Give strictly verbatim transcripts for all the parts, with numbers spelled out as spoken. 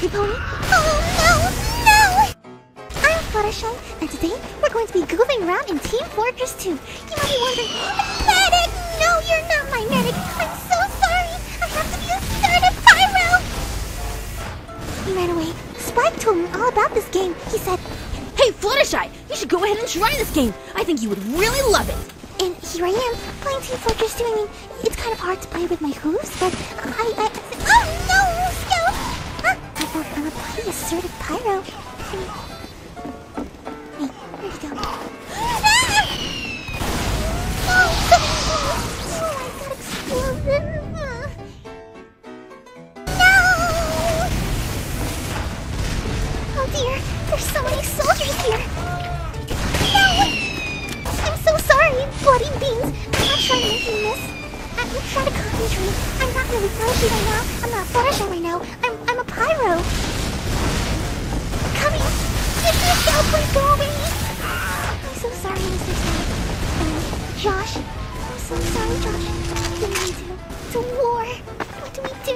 Heavy Pony. Oh no, no! I'm Fluttershy, and today we're going to be goofing around in Team Fortress two. You might be wondering, medic! No, you're not my medic. I'm so sorry. I have to be a starter pyro. He ran away. Spike told me all about this game. He said, "Hey, Fluttershy, you should go ahead and try this game. I think you would really love it." And here I am, playing Team Fortress two. I mean, it's kind of hard to play with my hooves, but I... I oh no, Scout! Huh? I thought I'm a pretty assertive pyro. I mean... Hey, where'd he go? Ah! Oh, so many bullets! Oh, I got exploded. No! Oh dear, there's so many soldiers here. No! I'm so sorry, bloody beans. I'm not trying to make you miss. I'm trying to concentrate. I'm not really Fluttershy right now. I'm not Fluttershy right now. I'm I'm a pyro. Coming. Mister Scout, please go away. I'm so sorry, Mister Scout. Um, Josh. I'm so sorry, Josh. I didn't mean to. It's a war. What do we do?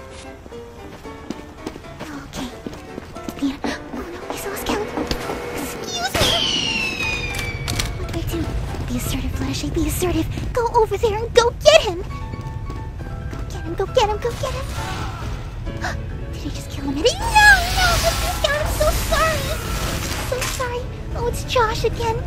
Oh, okay. Yeah. Oh no, I saw a Scout. Excuse me. What do I do? Be assertive, Fluttershy, be assertive. Go over there and go get him! Go get him, go get him, go get him! Did he just kill him? No, no, Mister Scout, I'm so sorry! I'm so sorry. Oh, it's Josh again.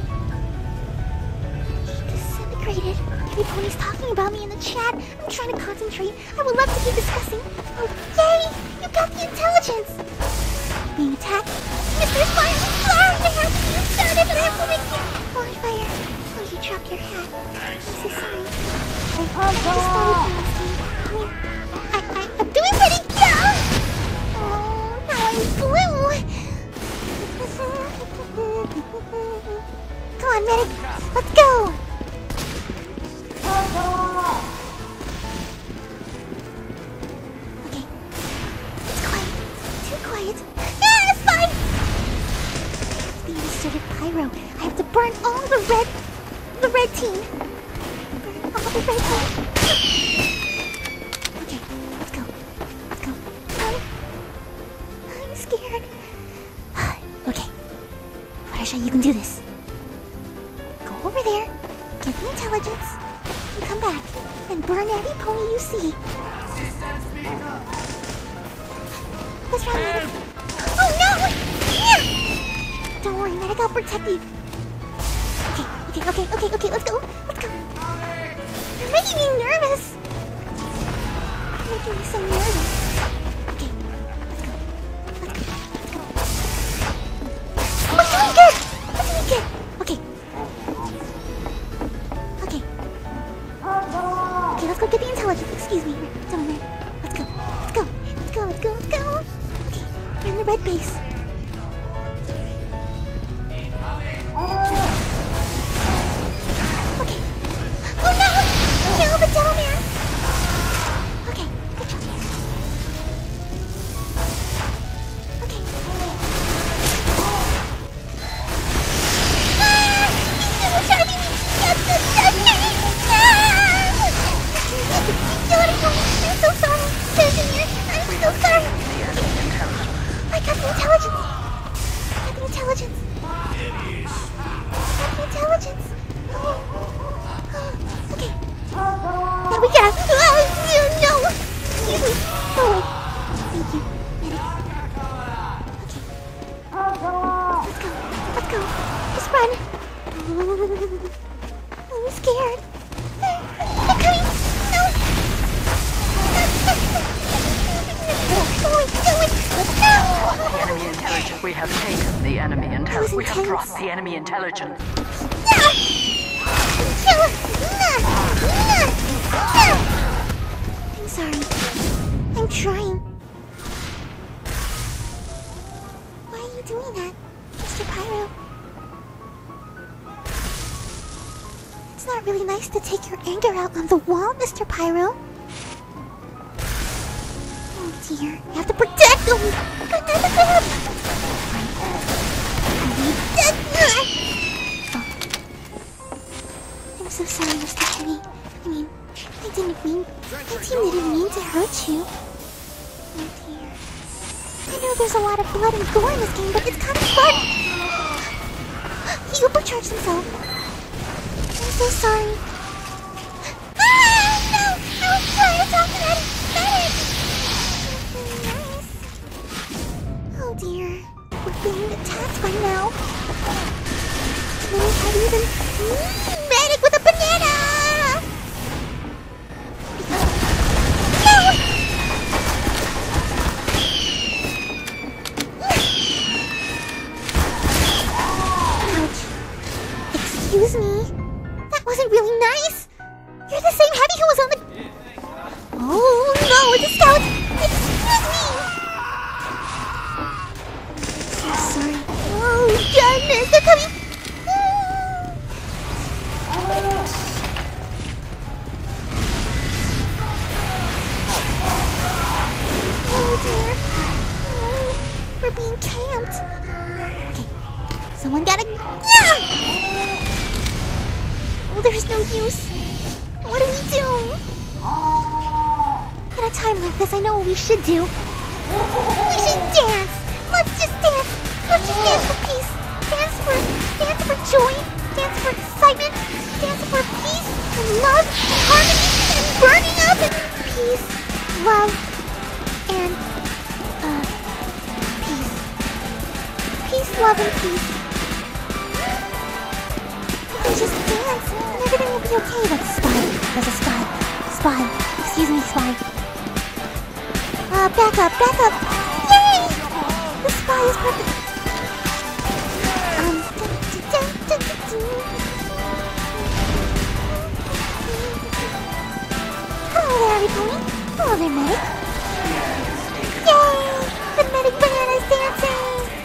He disintegrated. Every Pony's talking about me in the chat. I'm trying to concentrate. I would love to keep discussing. Oh, yay! You got the intelligence! Being attacked? Mister Fire, I'm sorry! I have to be assertive and I have to make you... Oh, fire. Oh, you dropped your hat. I'm so sorry. I, I just thought it was I, I, I'm doing pretty good! Oh, now I'm blue! Come on, medic. Let's go! Okay. It's quiet. Too quiet. Yeah, it's fine! Being a sort of pyro, I have to burn all the red... the red team. Burn all the red team. Okay, let's go. Let's go. Um, I'm scared. Okay. Fluttershy, you can do this. Go over there, get the intelligence, and come back, and burn every pony you see. What's wrong, medic? Oh no! Yeah! Don't worry, medic, I'll protect you. Okay, okay, okay, okay, okay, let's go, let's go. You're making me nervous. You're making me so nervous. Okay, let's go, let's go, let's go. We're doing good! We're doing good! Okay. Okay. Okay, let's go get the intelligence. Excuse me, it's over there. Let's go, let's go, let's go, let's go, let's go. Okay, we're in the red base. We have taken the enemy intelligence. We have dropped the enemy intelligence. No! I'm sorry. I'm trying. Why are you doing that, Mister Pyro? It's not really nice to take your anger out on the wall, Mister Pyro. Oh dear, I have to protect them! I'm so sorry, Mister Heavy. I mean, I didn't mean... My team didn't mean to hurt you. Oh dear. there's a lot of blood and gore in this game, but it's kind of fun. He overcharged himself. I'm so sorry. Ah, no! I was trying to talk to that medic! Nice. Oh dear. We're being attacked right now. Many heavies and... Mm, medic with a banana! Excuse me? That wasn't really nice! You're the same heavy who was on the... Oh no, it's a scout! Excuse me! So sorry. Oh goodness, they're coming! Oh dear. Oh, we're being camped. Okay, someone gotta... Yeah! There's no use. What do we do? In a time like this, I know what we should do. We should dance. Let's just dance. Let's just dance for peace. Dance for, dance for joy. Dance for excitement. Dance for peace and love and harmony and burning up and peace, love, and uh, peace. Peace, love, and peace. Just dance, and everything will be okay. That's a spy. There's a spy. Spy. Excuse me, spy. Uh, back up, back up. Yay! The spy is perfect. Um, dun, dun, dun, dun, dun. Hello there, everybody. Hello there, medic. Yay! The medic banana is dancing.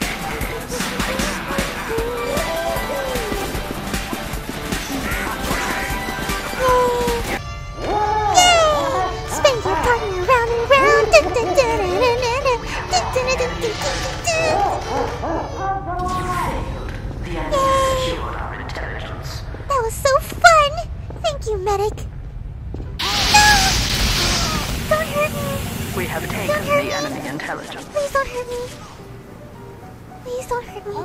That was so fun! Thank you, medic. No! Don't hurt me! We have taken the me. enemy intelligence. Please don't hurt me. Please don't hurt me.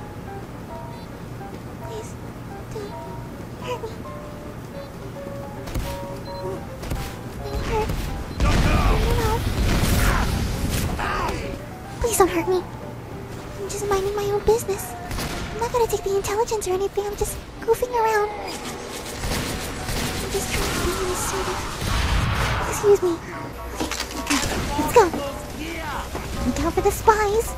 Please don't hurt me. I'm hurt. No. Please don't hurt me. I'm just minding my own business. I'm not gonna take the intelligence or anything. I'm just goofing around. I'm just trying to be assertive. Excuse me. Okay, okay, let's go. Look out for the spies.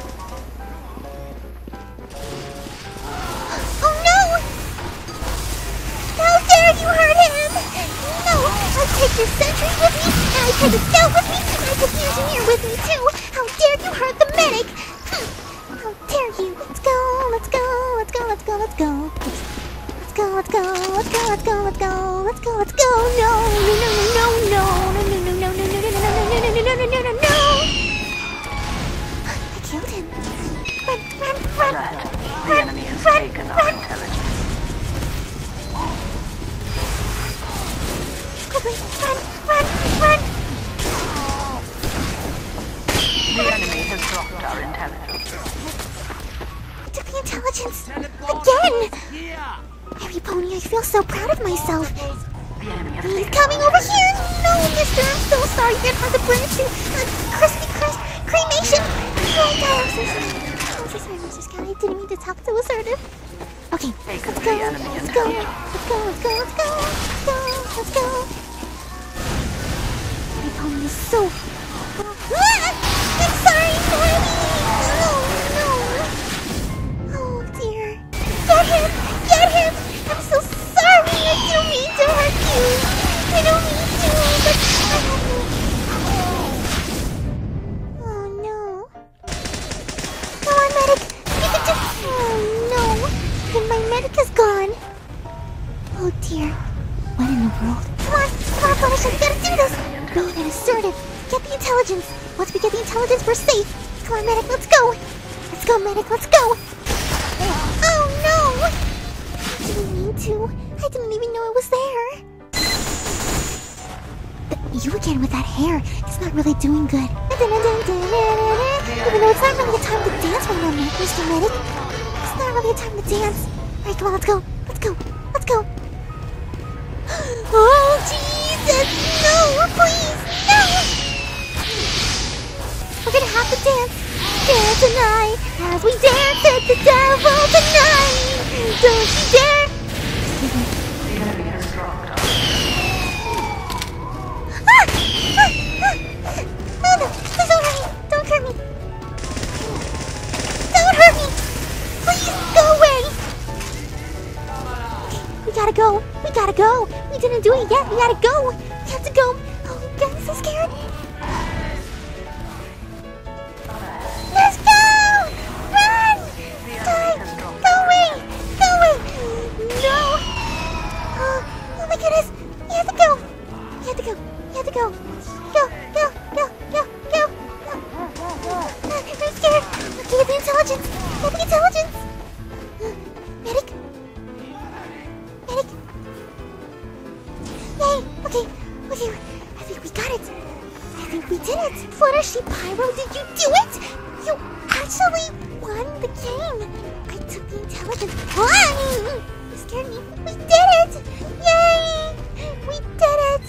Oh no! How dare you hurt him! No! I take your sentry with me, and I take a scout with me, and I take the engineer with me too! How dare you hurt the medic! How dare you! Let's go, let's go, let's go, let's go, let's go. Let's go, let's go, let's go, let's go, let's go, let's go, let's go. No, no, no, no, no, no, no, no, no, no, no, no, no, no, no, no, no, no, no. I killed him. Run, run, run, The enemy has taken our intelligence. Quickly, run, run, run. The enemy has dropped our intelligence. I took the intelligence again. Every pony, I feel so proud of myself. The enemy has He's taken coming over here. No, mister, I'm so sorry. You're gonna have to burn to uh, crispy crust cremation. Oh God, I'm so sorry. I'm so sorry, Mister Scout. I didn't mean to talk so assertive. Okay, let's go. Let's go. Let's go. Let's go. Let's go. Let's go. Let's go. Every pony is so. Ah! I'm sorry, Pony. No, no. Oh dear. Get him. Get him. I'm so sorry. I don't mean to hurt you. I don't mean to, but I have to. Oh no. Come on, medic. You can do. Oh no. Then my medic is gone. Oh dear. What in the world? Come on, come on, Fluttershy. We gotta do this. Being assertive. Get the intelligence. Once we get the intelligence, we're safe. Come on, medic. Let's go. Let's go, medic. Let's go. Oh no. I didn't mean to. I didn't even know it was there. You again with that hair. It's not really doing good. Even though it's not really a time to dance right now, Mister Medic. It's not really a time to dance. Alright, come on, let's go. Let's go. Let's go. Oh, Jesus! No, please, no! We're gonna have to dance. Dance tonight as we dance at the devil tonight. Don't you dare! The enemy has dropped us. Ah! Ah! Ah! Oh no! Please don't hurt me! Don't hurt me! Don't hurt me! Please go away! Okay, we gotta go. We gotta go. We didn't do it yet. We gotta go. We have to go. Oh, God, I'm so scared. Let's go! Run! Die! Go away! Go away! No! Oh, oh my goodness! We have to go! We have to go! We have to go! Go! Go! Go! Go! Go! Go! Uh, I'm scared! Okay, the intelligence! Get the intelligence! Uh, medic? Medic? Yay! Okay! Okay! I think we got it! I think we did it! Fluttershy Pyro, did you do it? You actually won the game! I took the intelligence. Ah! You scared me. We did it! Yay! We did it!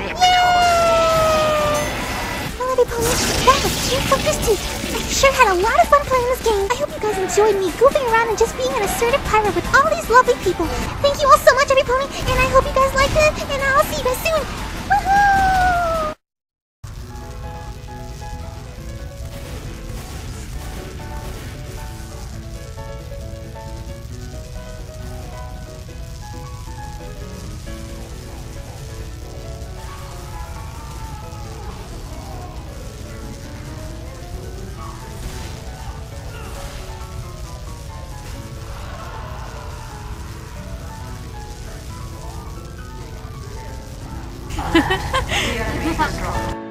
Yay! I love you, Ponies. That was Team Focus two. I sure had a lot of fun playing this game. I hope you guys enjoyed me goofing around and just being an assertive pirate with all these lovely people. Thank you all so much, every pony, and I hope you guys liked it, and I'll see you guys soon. Woohoo! The enemy has dropped.